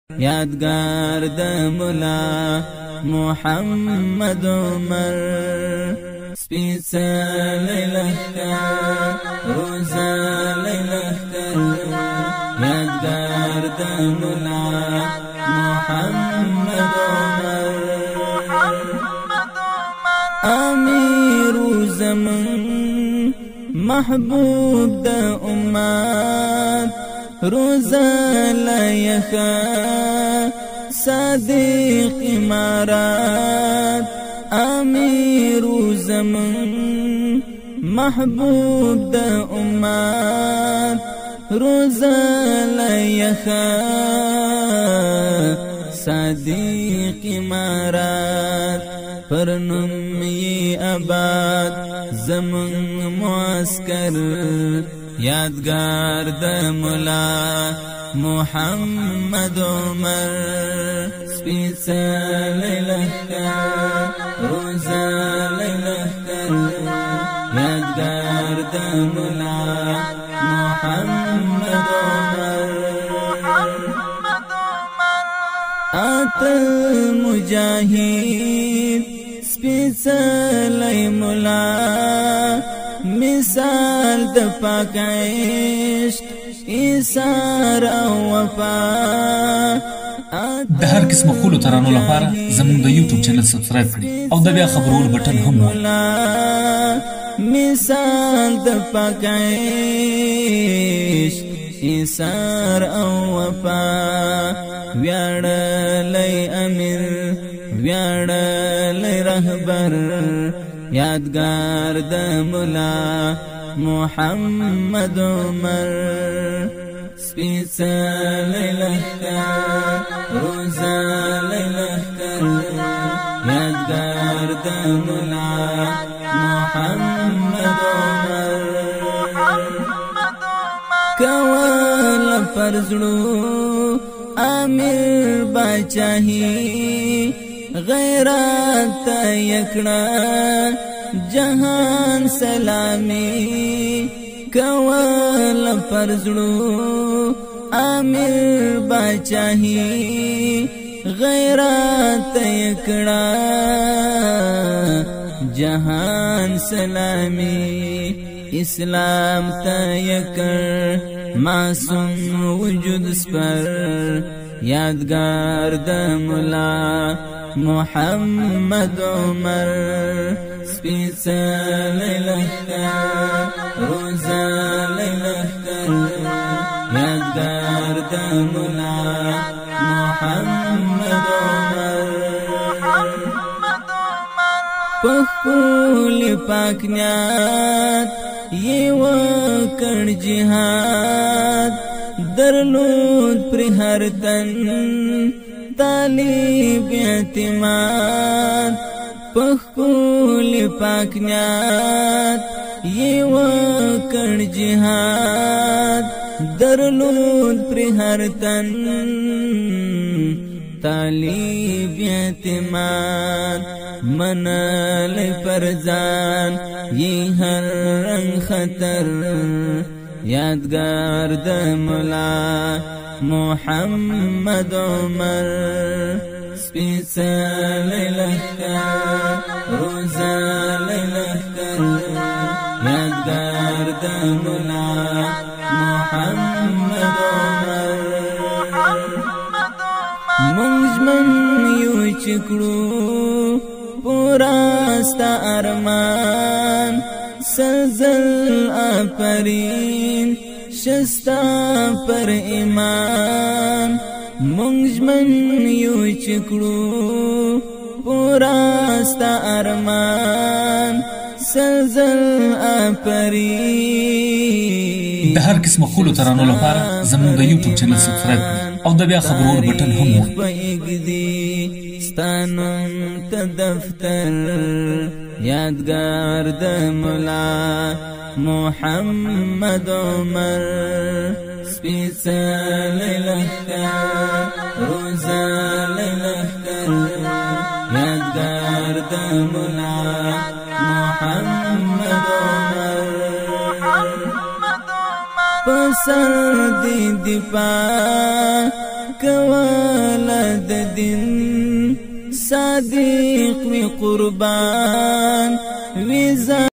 یادگار د مولا محمد عمر سپیڅلی لښکر روزلی لښکر یادگار د مولا محمد عمر امیر زمن محبوب د امت روزلی یخا صادق امارات امیر زمن محبوب د امت روزلی یخا صادق امارات پرنم ی آباد زمن معسکر یادگار د مولا محمد عمر سپیڅلی لښکر روزلی لښکر یادگار د مولا محمد عمر اتل مجاهد سپیڅلی مولا مثال د پاک عشق ایثار او وفا د هر قسم خولو ترانو لپاره زموږ د یوټیوب چینل سبسکرایب کړئ او د بیا خبرولو بټن هم مثال د پاک عشق ایثار او وفا ویاړلی امیر ویاړلی رهبر یادگار د مولا محمد عمر سپیڅلی لښکر روزلی لښکر یادگار د مولا محمد عمر کول پر زړو امیر باچاهي غیرت یکړه جهان سلامی کول پر زړو امیر باچاهي غیرت یکړه جهان سلامی اسلام ته یکړ معصوم وجود سپر یادگار د مولا محمد عمر سپیڅلی لښکر روزلی لښکر یادگار د مولا محمد عمر پخپل پاک نیت یې وکړ جهاد درلود پر هر تن طالب اعتماد پخپل پاک نیت یې وکړ جهاد درلود پر هر تن طالب اعتماد منلی پر ځان یې هر رنگ خطر یادگار د مولا محمد عمر سپیڅلی لښکر روزلی لښکر یادگار د مولا محمد عمر مونږ ژمن یو چې کړو پورا ستا ارمان سلزل آفرین شستا پر ایمان مونږ ژمن یو چې کړو پورا ستا ارمان سلزل آفرین د هر قسم خولو ترانو لپاره زموږ د یوټیوب چینل سبسکرایب کړئ او د بیا خبرولو بټن هم ستانم ته دفتر یادگار د مولا محمد عمر سپیڅلی لښکر روزلی لښکر یادگار د مولا محمد عمر پسر دی دفاع کولا د دین صادق وی قربان وی